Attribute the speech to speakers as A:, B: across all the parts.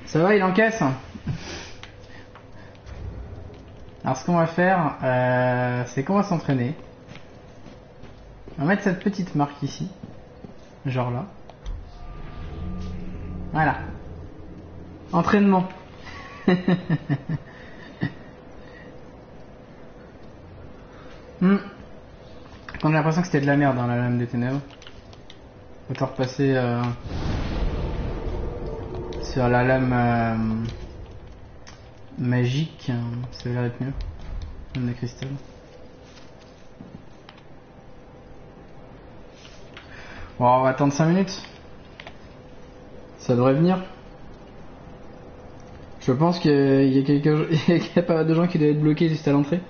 A: Ça va, il encaisse. Alors ce qu'on va faire, c'est qu'on va s'entraîner. On va mettre cette petite marque ici. Genre là. Voilà. Entraînement. Quand j'ai l'impression que c'était de la merde dans la lame des ténèbres. Autant repasser sur la lame magique, ça va être mieux. Lame de cristal. Bon, on va attendre 5 minutes. Ça devrait venir. Je pense qu'il y a pas mal de gens qui doivent être bloqués juste à l'entrée.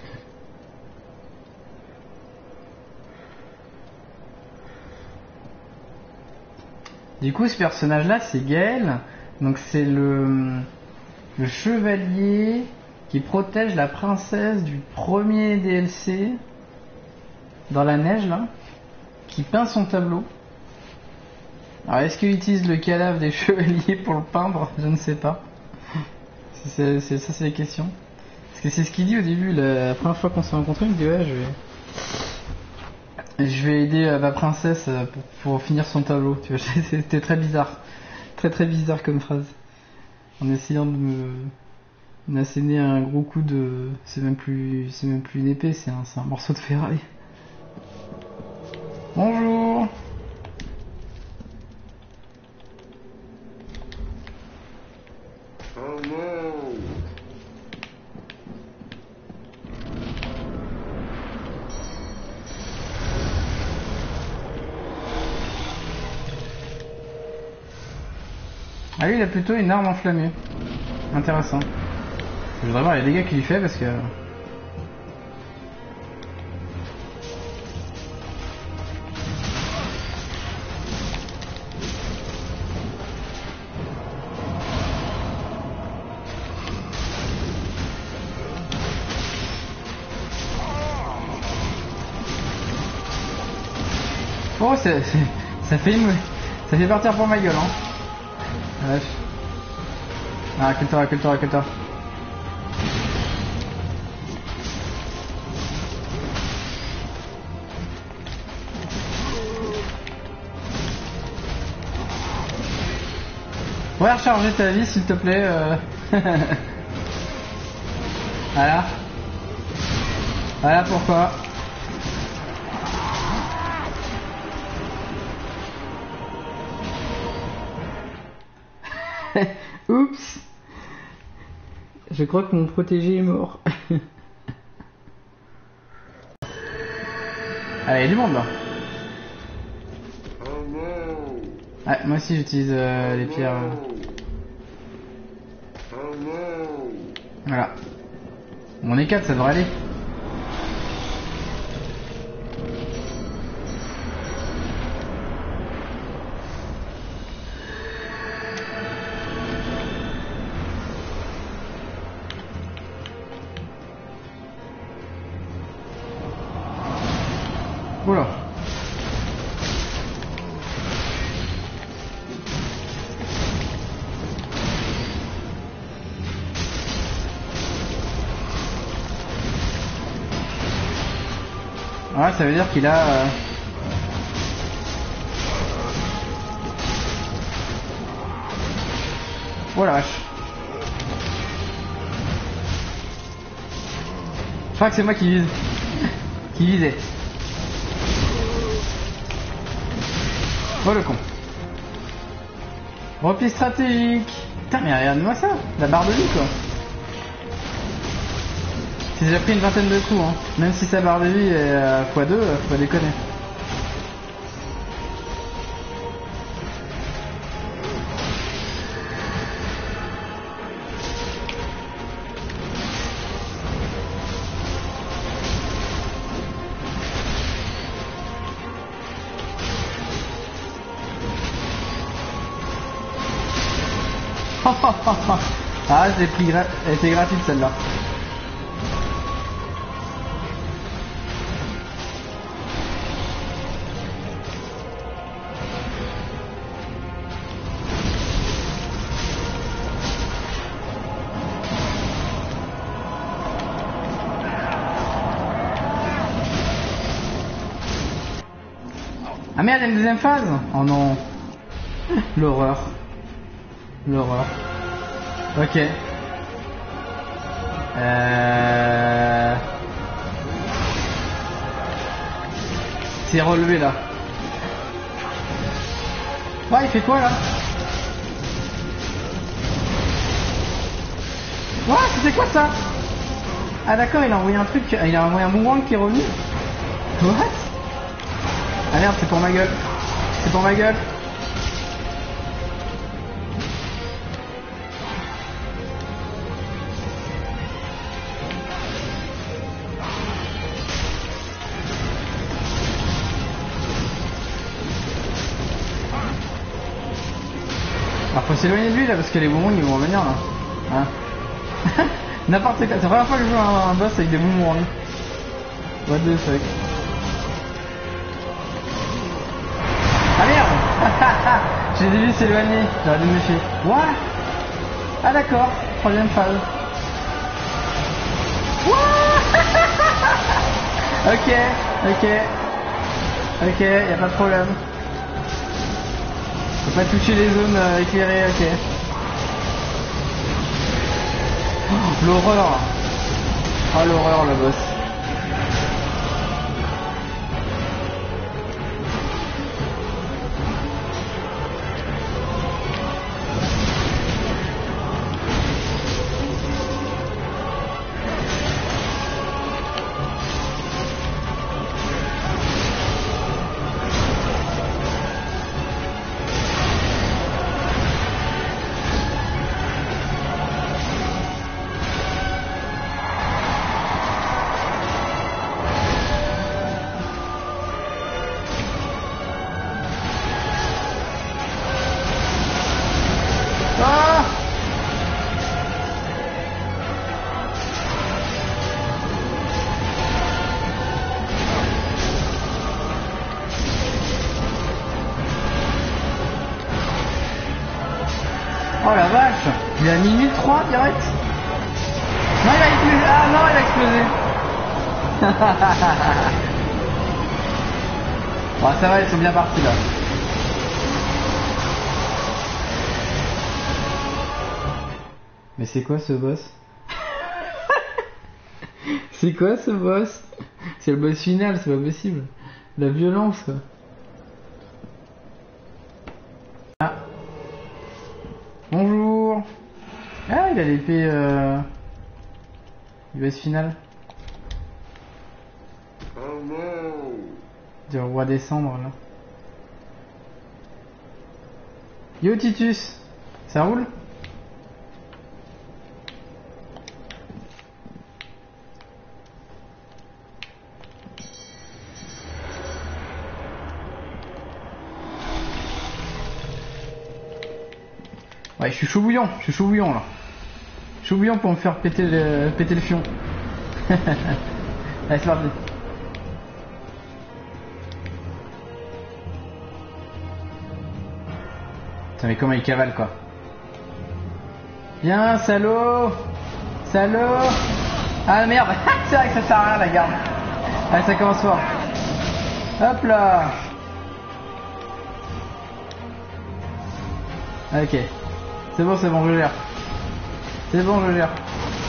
A: Du coup, ce personnage-là, c'est Gaël. Donc, c'est le chevalier qui protège la princesse du premier DLC dans la neige, là, qui peint son tableau. Alors, est-ce qu'il utilise le cadavre des chevaliers pour le peindre? Je ne sais pas. C'est la question. Parce que c'est ce qu'il dit au début, la première fois qu'on s'est rencontrés, il me dit ouais, je vais aider ma princesse pour finir son tableau. Tu vois, c'était très bizarre. Très bizarre comme phrase. En essayant de m'asséner un gros coup de... C'est même plus une épée, c'est un morceau de ferraille. Bonjour.
B: Oh no.
A: Ah lui, il a plutôt une arme enflammée. Intéressant. Je voudrais voir les dégâts qu'il fait parce que... Oh, ça fait partir pour ma gueule, hein. Bref. Ah, recule-toi. Ouais, recharger ta vie, s'il te plaît. Voilà pourquoi. Oups. Je crois que mon protégé est mort. Allez, il y a du monde là.
B: Oh no.
A: Ouais, moi aussi j'utilise les pierres.
B: Oh no.
A: Voilà. On est 4, ça devrait aller. Oula. Ouais, ça veut dire qu'il a... Oh la vache. Je crois que c'est moi qui vise. Qui visait. Oh le con. Repli stratégique. Putain mais regarde-moi ça. La barre de vie quoi. J'ai déjà pris une vingtaine de coups hein. Même si sa barre de vie est x2, faut pas déconner. Ah, je l'ai pris, elle était gratuite celle-là. Ah merde, il y a une deuxième phase. Oh non. L'horreur. L'horreur. Ok. C'est relevé là. Ouais, il fait quoi là? Ouais, c'était quoi ça? Ah d'accord, il a envoyé un truc, il a envoyé un boomerang qui est revenu. What? Ah merde, c'est pour ma gueule. C'est pour ma gueule. Alors faut s'éloigner de lui là parce que les boomerangs ils vont revenir là. Hein? N'importe quoi, c'est la première fois que je joue un boss avec des boomerangs. What the fuck? Ah merde. J'ai dû s'éloigner, j'aurais dû me méfier. What? Ah d'accord, troisième phase. What? Ok, ok. Ok, y a pas de problème. Faut pas toucher les zones éclairées, ok. Oh, l'horreur. Oh l'horreur le boss. Ah! Oh la vache! Il a minute 3 direct? Non, il a explosé! Ah non, il a explosé! Bon, ça va, ils sont bien partis là. Mais c'est quoi ce boss? C'est quoi ce boss? C'est le boss final, c'est pas possible. La violence quoi. Ah. Bonjour. Ah, il a l'épée du boss final.
B: Oh no.
A: Du roi des cendres là. Yo Titus, ça roule? Ouais, je suis chaud bouillant là. Chaud bouillant pour me faire péter le fion. Allez, c'est parti. Putain, mais comment il cavale quoi. Viens, salaud. Salaud. Ah merde, c'est vrai que ça sert à rien la garde. Allez, ça commence fort. Hop là. Ok. C'est bon, je gère. C'est bon, je gère.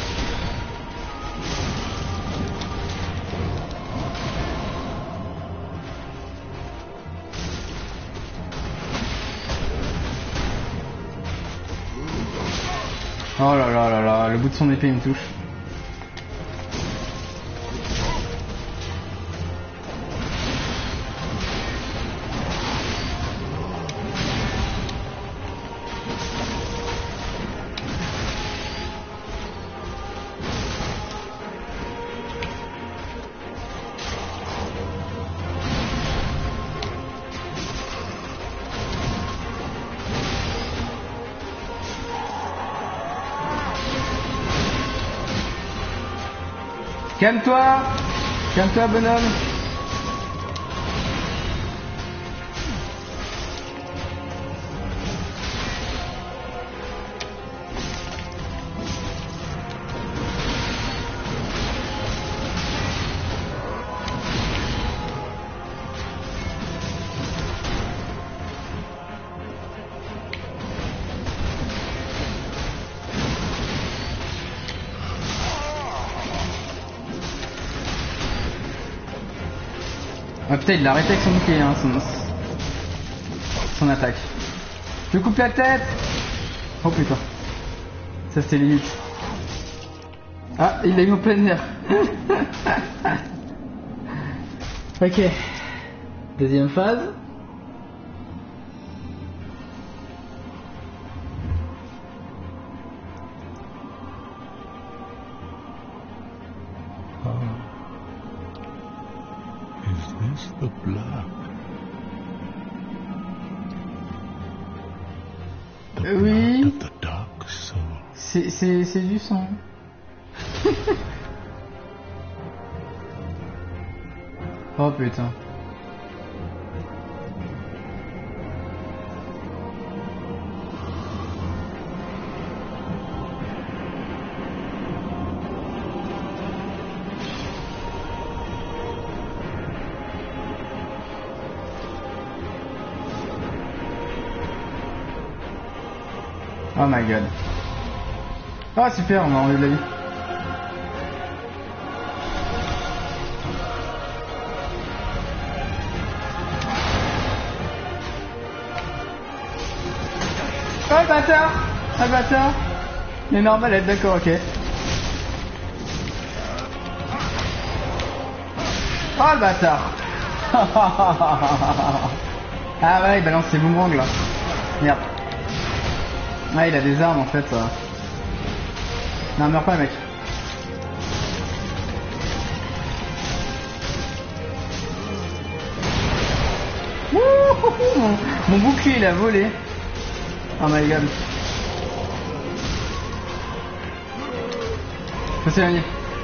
A: Oh là là là là, le bout de son épée il me touche. Calme-toi! Calme-toi, bonhomme! putain, il l'a arrêté avec son bouclier, hein, son attaque. Je coupe la tête. Oh putain. Ça c'était limite. Ah, il l'a eu en plein air. Ok. Deuxième phase.
C: Is this the blood? The
A: Oui.
C: blood of the dark soul.
A: C'est du sang. Oh putain. Oh my god. Ah super, on a enlevé de la vie. Oh le bâtard. Oh le bâtard. Il est normal d'être d'accord, ok. Oh le bâtard. Ah ouais, il balance ses boomerangs là. Merde. Ah, il a des armes en fait. Non, meurs pas, mec. Wouhou, mon bouclier il a volé. Oh my god. Faut s'éloigner.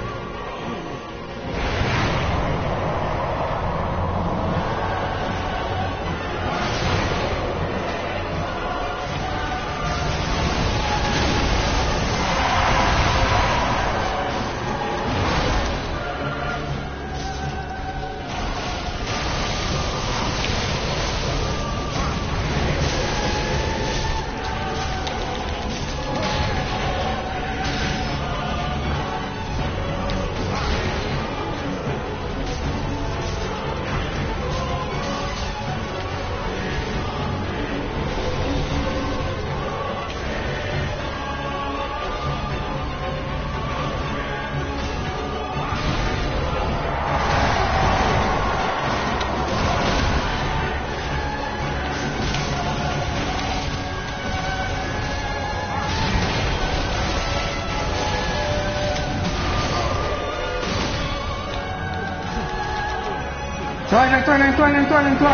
A: Éloigne-toi.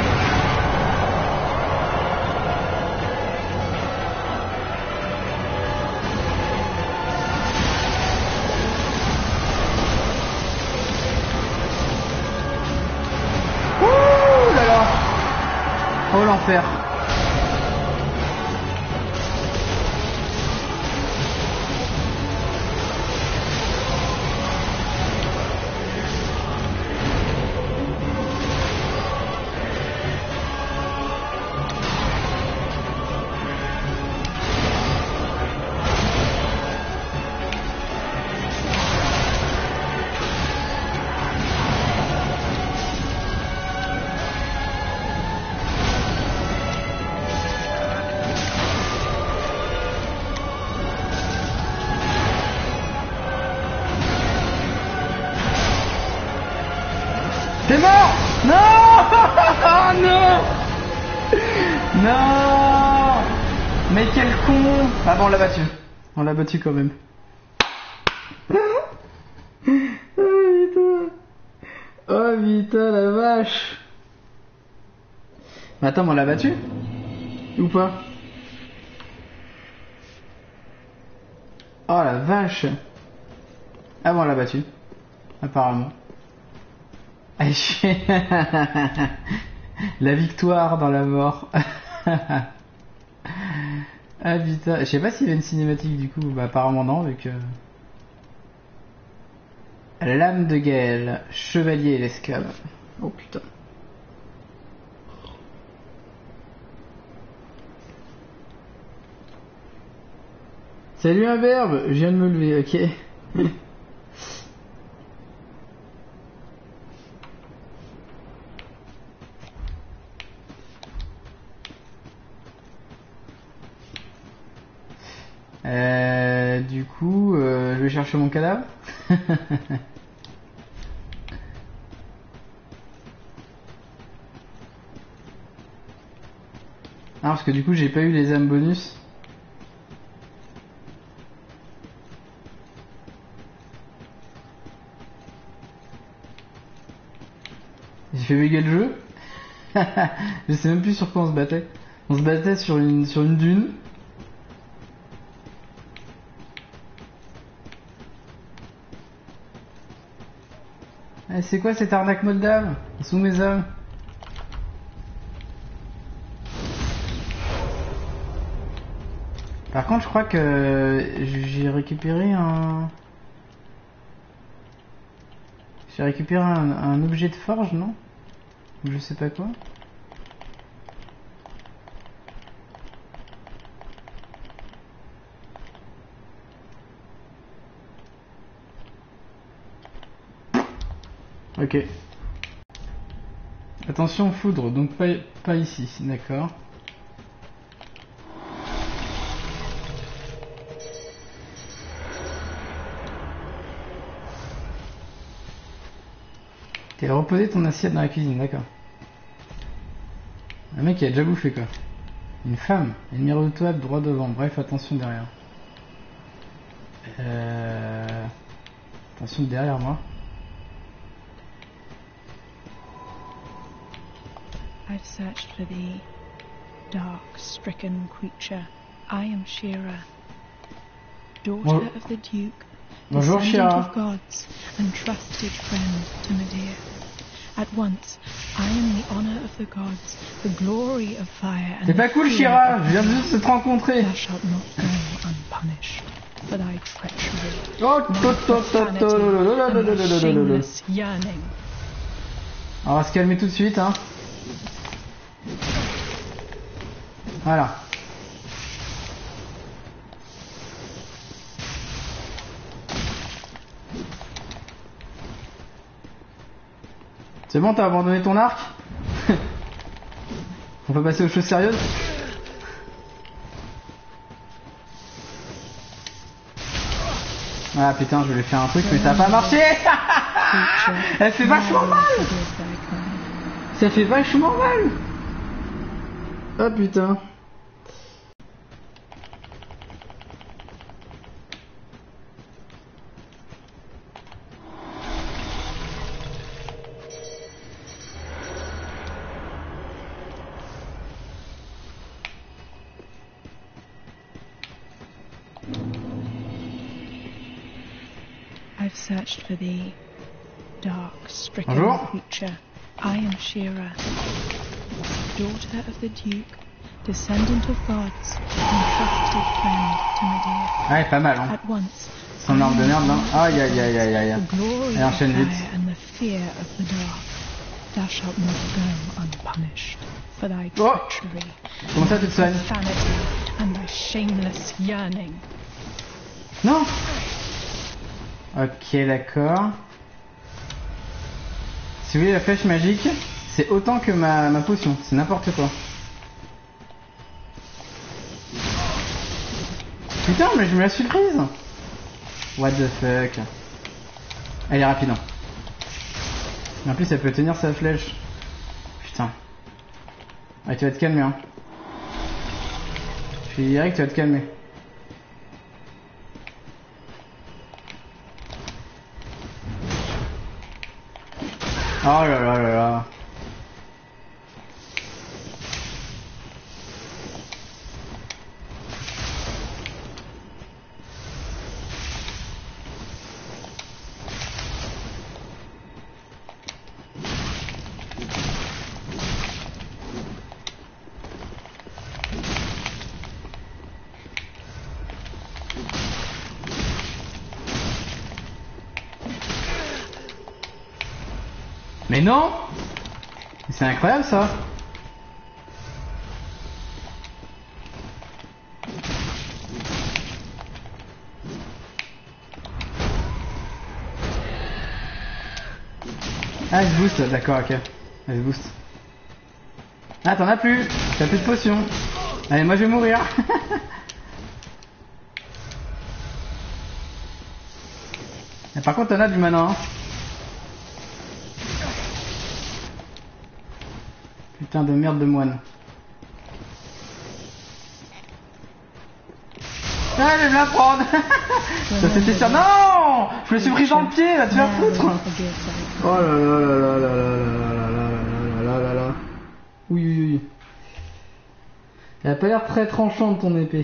A: Ouh là là. Oh l'enfer. T'es mort. Non. Non. Non. Mais quel con. Ah bon, on l'a battu. On l'a battu quand même. Oh putain la vache. Mais attends, mais on l'a battu? Ou pas? Oh la vache. Ah bon, on l'a battu. Apparemment. La victoire dans la mort. Ah putain, je sais pas s'il y avait une cinématique du coup, bah apparemment non, vu que... Lame de Gaël, chevalier et l'esclave. Oh putain. Salut un verbe, je viens de me lever, ok. Du coup, je vais chercher mon cadavre. Ah, parce que du coup, j'ai pas eu les âmes bonus. J'ai fait bugger le jeu. Je sais même plus sur quoi on se battait. On se battait sur une dune. Eh, c'est quoi cette arnaque moldave? Ils sont mes hommes. Par contre, je crois que j'ai récupéré un... J'ai récupéré un objet de forge, non? Je sais pas quoi. Ok. Attention foudre, donc pas ici, d'accord. T'as reposé ton assiette dans la cuisine, d'accord. Un mec qui a déjà bouffé quoi. Une femme, ennemi redoutable, droit devant, bref attention derrière. Attention derrière moi.
D: I've searched for thee, dark, stricken creature. I am Shira, daughter of the Duke,
A: Bonjour
D: descendant
A: Shira.
D: of gods, and trusted friend to Medea. At once, I am the honor of the gods, the glory of fire, and
A: C'est pas
D: the
A: cool
D: fear
A: Shira,
D: of
A: je viens
D: the
A: juste de te rencontrer.
D: Thou shalt not go unpunished for thy treachery,
A: Oh,
D: thy profanity, and thy shameless yearning.
A: On va se calmer tout de suite hein. Voilà. C'est bon, t'as abandonné ton arc? On peut passer aux choses sérieuses? Ah putain, je voulais faire un truc mais ça a pas marché. Elle fait vachement mal. Ça fait vachement mal. Oh putain.
D: I've searched for thee, dark, stricken
A: Bonjour.
D: creature. I am Shira, daughter of the Duke, descendant of gods, and trusted friend to Medea.
A: Ouais, pas mal hein.
D: At once,
A: Son arme de merde là. Aïe aïe aïe aïe aïe.
D: the glory
A: Elle
D: of
A: enchaîne vite.
D: fire and the fear of the dark. Thou shalt not go unpunished for thy
A: Oh.
D: treachery,
A: Comment ça tu te soignes?
D: profanity, and thy shameless yearning.
A: Non. Ok, d'accord. Si vous voulez la flèche magique, c'est autant que ma potion, c'est n'importe quoi. Putain, mais je me la suis prise. What the fuck. Elle est rapide. Hein. En plus, elle peut tenir sa flèche. Putain. Ah, tu vas te calmer, hein. Je dirais que tu vas te calmer. Oh là là là là. Mais non! C'est incroyable ça! Ah, elle se booste, d'accord, ok. Elle se booste. Ah, t'en as plus! T'as plus de potions! Allez, moi je vais mourir! Et par contre, t'en as du mana. Hein. Putain de merde de moine. Ah, je vais me la prendre. Ça c'était ça. Non, je me suis pris dans le pied, va te faire foutre. Oh là là là là là là là là là là là. Oui oui oui. Elle a pas l'air très tranchante ton épée.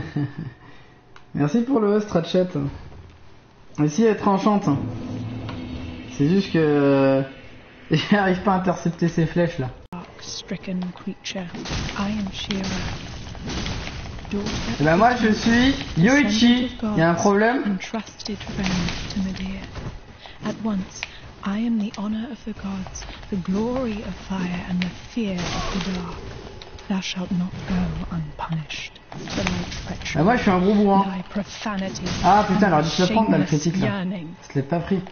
A: Merci pour le host, Ratchet. Mais si elle est tranchante. C'est juste que j'arrive pas à intercepter ces flèches là.
D: Stricken creature, I am Shira.
A: Et bah moi je suis Yoichi. Y a un problème?
D: And trusted friend to Medea. At once, I am the honor of the gods, the glory of fire, and the fear of the dark. Thou shalt not go unpunished. For thy treachery,
A: Bah moi je suis un gros bourrin.
D: thy profanity,
A: Ah putain, elle aurait dû
D: and
A: se le prendre dans le
D: shameless
A: critique là.
D: yearning.
A: Je l'ai pas pris.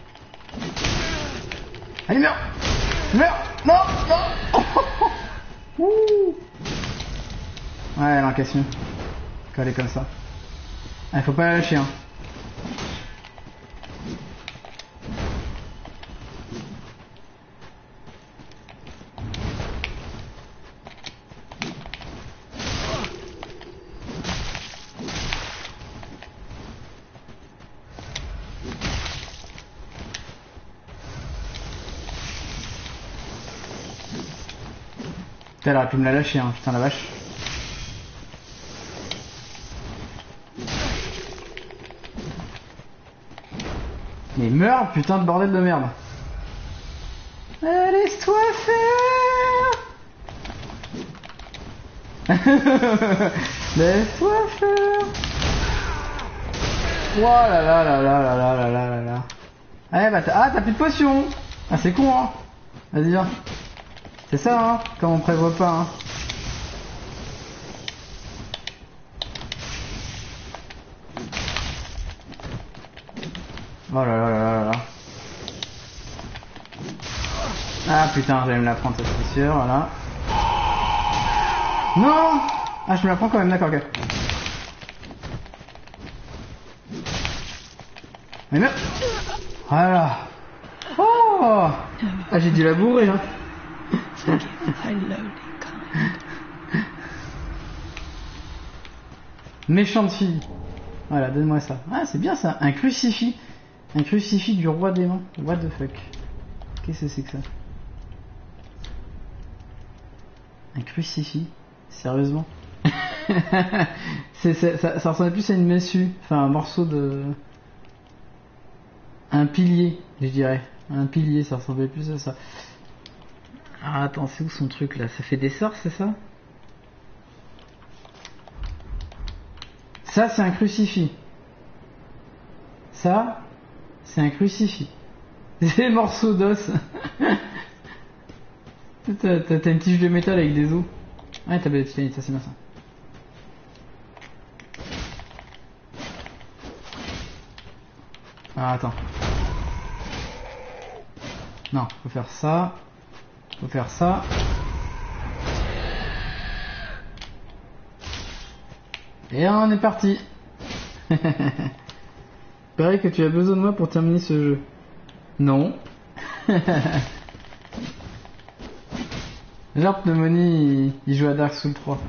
A: Allez meurs. Meurs. Non. Non. Ouh. Ouais elle en casse une. Quand elle est comme ça. Ah, faut pas la lâcher hein. Putain, elle aurait pu me la lâcher hein, putain la vache. Mais meurs, putain de bordel de merde. Laisse-toi faire. Laisse-toi faire. Oh là là là là là là là là là là. Ah bah t'as plus de potions. Ah c'est con hein. Vas-y viens. C'est ça hein, comme on prévoit pas hein. Oh là là là là là. Ah putain, j'allais me la prendre, ça c'est sûr, voilà. Non. Ah, je me la prends quand même, d'accord, ok. Mais merde. Voilà. Oh. Ah, j'ai dû la bourrer, hein.
D: Thy lowly kind.
A: Méchante fille. Voilà, donne-moi ça. Ah, c'est bien ça, un crucifix. Un crucifix du roi démon. What the fuck. Qu'est-ce que c'est que ça? Un crucifix? Sérieusement? Ça ressemble plus à une massue. Enfin, un morceau de... Un pilier, je dirais. Un pilier, ça ressemblait plus à ça. Ah, attends, c'est où son truc là? Ça fait des sorts, c'est ça? Ça, c'est un crucifix. Ça, c'est un crucifix. Des morceaux d'os. T'as une tige de métal avec des os. Ouais, t'as de titanite, ça c'est bien ça. Ah, attends. Non, faut faire ça. Faut faire ça. Et on est parti. Pareil que tu as besoin de moi pour terminer ce jeu. Non. Genre Pneumonie, il joue à Dark Souls 3.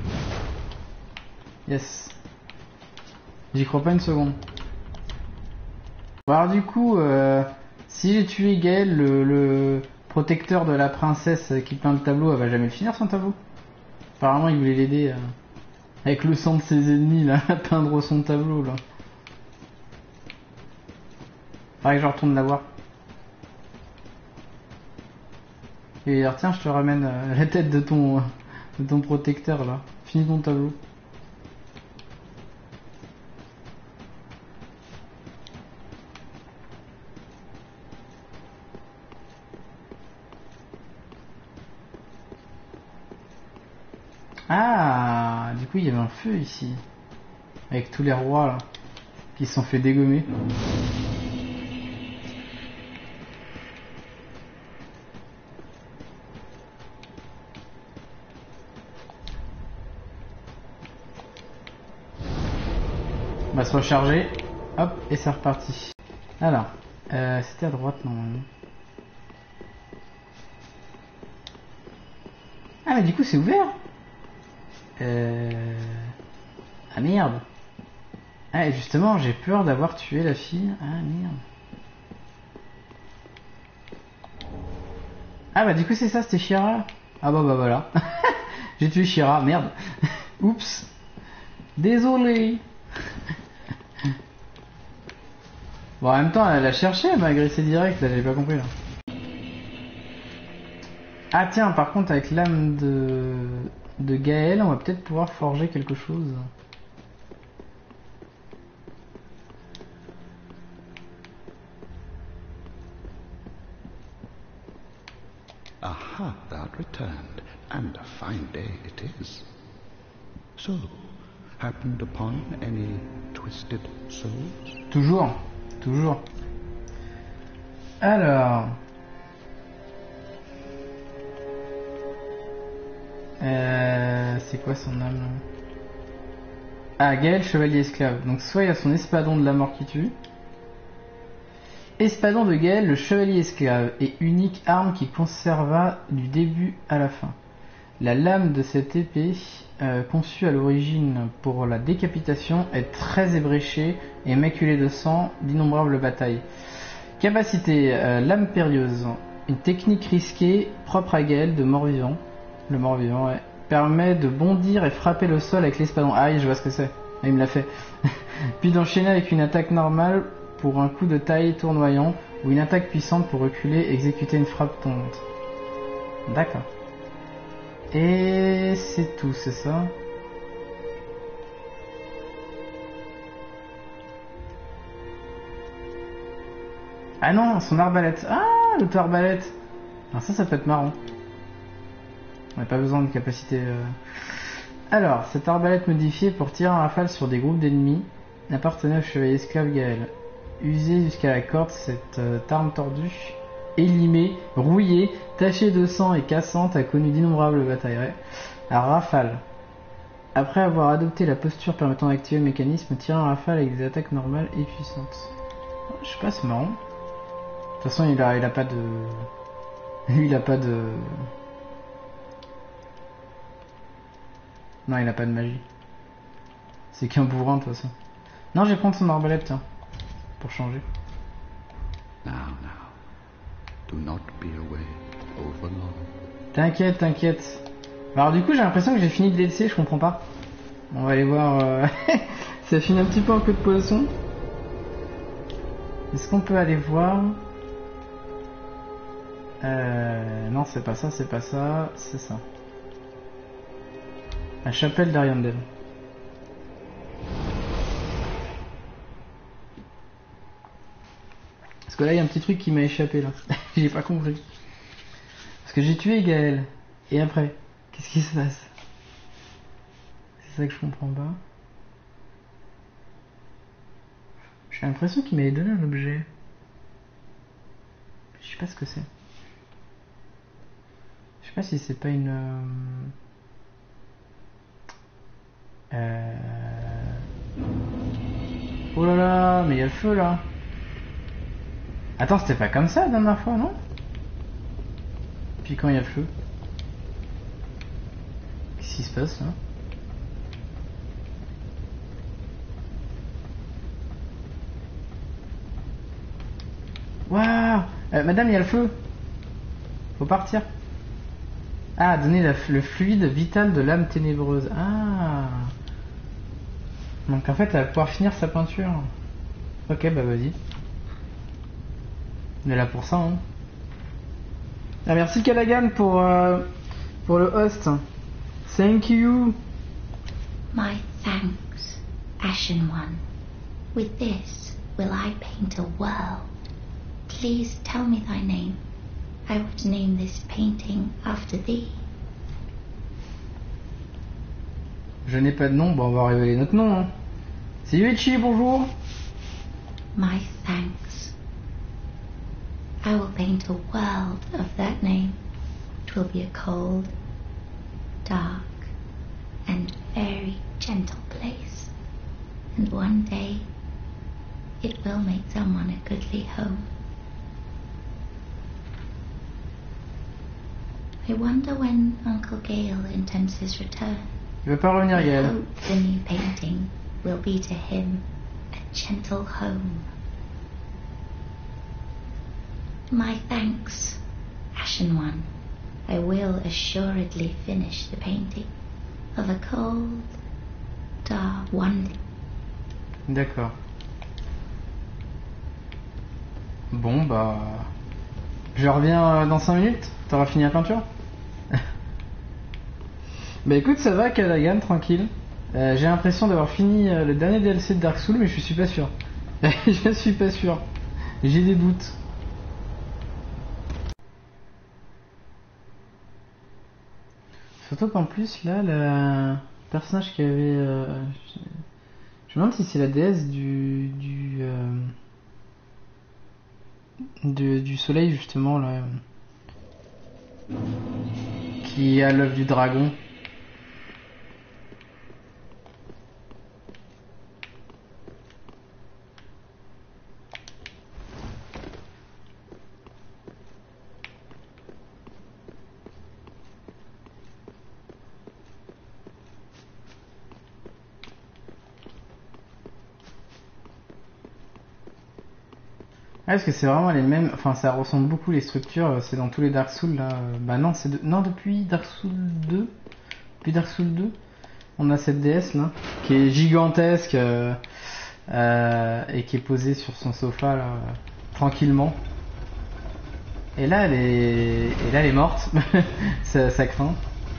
A: Yes. J'y crois pas une seconde. Bon alors du coup, si j'ai tué Gaël, le protecteur de la princesse qui peint le tableau, elle va jamais finir son tableau. Apparemment il voulait l'aider avec le sang de ses ennemis là, à peindre son tableau là. Faudrait que je retourne la voir. Et alors tiens, je te ramène la tête de ton protecteur là. Finis ton tableau. Ah, du coup il y avait un feu ici. Avec tous les rois là, qui se sont fait dégommer. On va se recharger. Hop, et c'est reparti. Alors, C'était à droite normalement. Ah mais du coup c'est ouvert. Ah merde. Ah et justement j'ai peur d'avoir tué la fille. Ah merde. Ah bah du coup c'est ça, c'était Shira. Ah bah voilà. J'ai tué Shira, merde. Oups. Désolé. Bon en même temps elle a cherché, elle m'a agressé direct, là j'ai pas compris là. Ah tiens, par contre avec l'âme de Gaël, on va peut-être pouvoir forger quelque chose.
E: Aha, thou art returned, and a fine day it is. So, happened upon any twisted souls?
A: Toujours, toujours. Alors... c'est quoi son âme là? Ah, Gaël, chevalier esclave. Donc soit il y a son espadon de la mort qui tue. Espadon de Gaël, le chevalier esclave, et unique arme qui conserva du début à la fin. La lame de cette épée, conçue à l'origine pour la décapitation, est très ébréchée et maculée de sang d'innombrables batailles. Capacité, lame périlleuse. Une technique risquée, propre à Gaël, de mort-vivant. Le mort-vivant, ouais. Permet de bondir et frapper le sol avec l'espadon. Ah oui, je vois ce que c'est. Ah, il me l'a fait. Puis d'enchaîner avec une attaque normale pour un coup de taille tournoyant ou une attaque puissante pour reculer et exécuter une frappe tombante. D'accord. Et c'est tout, c'est ça? Ah non, son arbalète. Ah, l'auto-arbalète. Alors ça peut être marrant. On n'a pas besoin de capacité... Alors, cette arbalète modifiée pour tirer en rafale sur des groupes d'ennemis appartenait au chevalier esclave Gaël. Usée jusqu'à la corde, cette arme tordue, élimée, rouillée, tachée de sang et cassante a connu d'innombrables batailles. Ouais. À rafale. Après avoir adopté la posture permettant d'activer le mécanisme, tirer en rafale avec des attaques normales et puissantes. Je sais pas, c'est marrant. De toute façon, il a pas de... Lui, il a pas de... Non, il a pas de magie. C'est qu'un bourrin de toute façon. Non, je vais prendre son arbalète, tiens. Pour changer.
E: Now, do not be away overlong.
A: T'inquiète, t'inquiète. Alors du coup, j'ai l'impression que j'ai fini le DLC, je comprends pas. On va aller voir... Ça finit un petit peu en queue de poisson. Est-ce qu'on peut aller voir... Non, c'est pas ça, c'est pas ça, c'est ça. La chapelle d'Ariandel. Parce que là, il y a un petit truc qui m'a échappé, là. J'ai pas compris. Parce que j'ai tué Gaël. Et après, qu'est-ce qui se passe? C'est ça que je comprends pas. J'ai l'impression qu'il m'avait donné un objet. Je sais pas ce que c'est. Je sais pas si c'est pas une... Oh là là, mais il y a le feu là. Attends, c'était pas comme ça la dernière fois, non? Puis quand il y a le feu? Qu'est-ce qui se passe là? Waouh, madame, il y a le feu. Faut partir. Ah, donner le fluide vital de l'âme ténébreuse. Ah. Donc en fait, elle va pouvoir finir sa peinture. Ok, bah vas-y. On est là pour ça, hein. Ah, merci Callaghan pour le host. Thank you.
F: My thanks, Ashen One. With this will I paint a world. Please tell me thy name. I would name this painting after thee.
A: Je n'ai pas de nom, bon on va révéler notre nom, hein. C'est Yuichi, bonjour.
F: My thanks. I will paint a world of that name. It will be a cold, dark, and very gentle place. And one day, it will make someone a goodly home. I wonder when Uncle Gale intends his return.
A: Il veut pas revenir,
F: I
A: Gaël.
F: hope the new painting will be to him a gentle home. My thanks, Ashen One. I will assuredly finish the painting of a cold, dark one.
A: D'accord. Bon, bah... Je reviens dans 5 minutes. T'auras fini la peinture? Bah écoute, ça va, Callaghan, tranquille. J'ai l'impression d'avoir fini le dernier DLC de Dark Souls, mais je suis pas sûr. Je suis pas sûr. J'ai des doutes. Surtout qu'en plus, là, le personnage qui avait... Je me demande si c'est la déesse du soleil, justement, là. Qui a l'œuf du dragon. Ah, parce que c'est vraiment les mêmes, enfin ça ressemble beaucoup les structures, c'est dans tous les Dark Souls là. Bah non, non, depuis Dark Souls 2. Depuis Dark Souls 2, on a cette déesse là, qui est gigantesque et qui est posée sur son sofa là, tranquillement. Et là elle est morte. ça craint.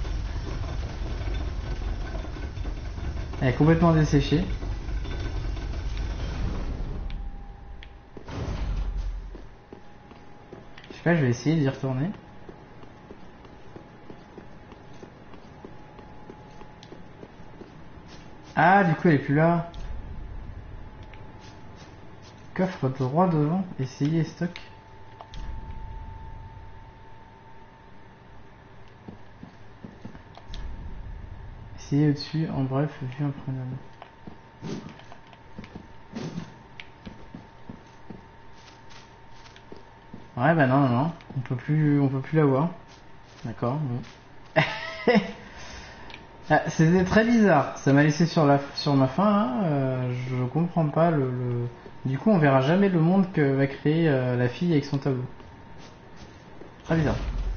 A: Elle est complètement desséchée. Je sais pas, je vais essayer d'y retourner. Ah, du coup elle est plus là. Coffre droit devant, essayer stock. Essayer au-dessus, en bref, vue imprenable. Ouais, bah non, on peut plus l'avoir. D'accord, bon. Ah, c'était très bizarre, ça m'a laissé sur ma faim, hein. Je comprends pas Du coup, on verra jamais le monde que va créer la fille avec son tableau. Très bizarre.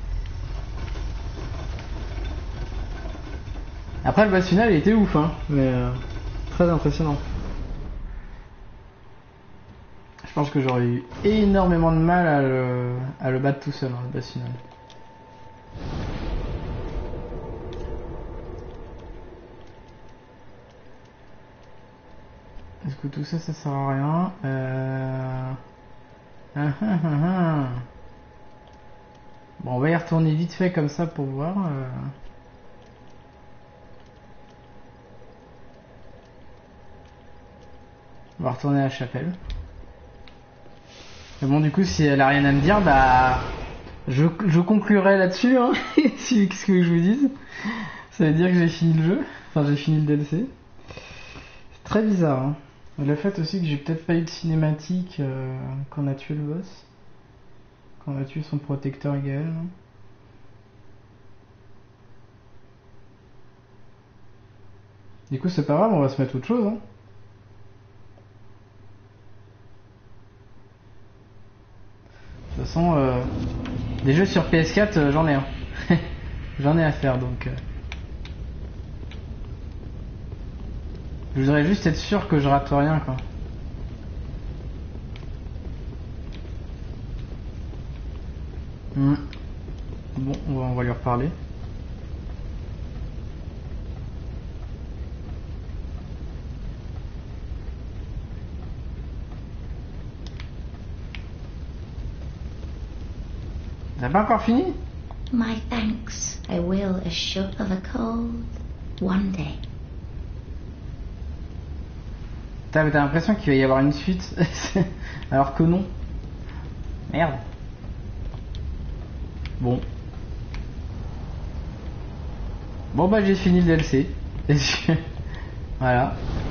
A: Après, le boss final, il était ouf, hein, mais très impressionnant. Je pense que j'aurais eu énormément de mal à le battre tout seul, hein, le boss final. Est-ce que tout ça, ça sert à rien? Bon, on va y retourner vite fait comme ça pour voir. On va retourner à la chapelle. Mais bon, du coup, si elle a rien à me dire, bah... Je conclurai là-dessus, hein. Si ce que je vous dise. Ça veut dire que j'ai fini le jeu. Enfin, j'ai fini le DLC. C'est très bizarre, hein. Le fait aussi que j'ai peut-être pas eu de cinématique quand on a tué le boss. Quand on a tué son protecteur Gaël. Du coup, c'est pas grave, on va se mettre autre chose, hein. De toute façon, des jeux sur PS4, j'en ai un. J'en ai à faire, donc... Je voudrais juste être sûr que je rate rien, quoi. Bon, on va lui reparler. T'as pas encore fini?
F: My thanks, I will assure of a cold one day.
A: T'as l'impression qu'il va y avoir une suite, alors que non. Merde. Bon. Bon bah j'ai fini le DLC. Voilà.